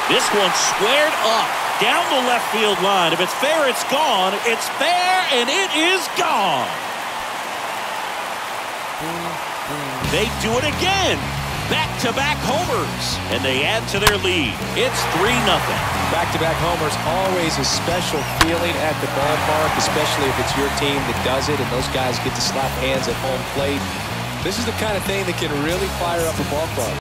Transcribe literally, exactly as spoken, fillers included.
This one's squared up down the left field line. If it's fair, it's gone. It's fair, and it is gone. They do it again. Back-to-back homers, and they add to their lead. It's three nothing. Back-to-back homers, always a special feeling at the ballpark, especially if it's your team that does it and those guys get to slap hands at home plate. This is the kind of thing that can really fire up a ball club.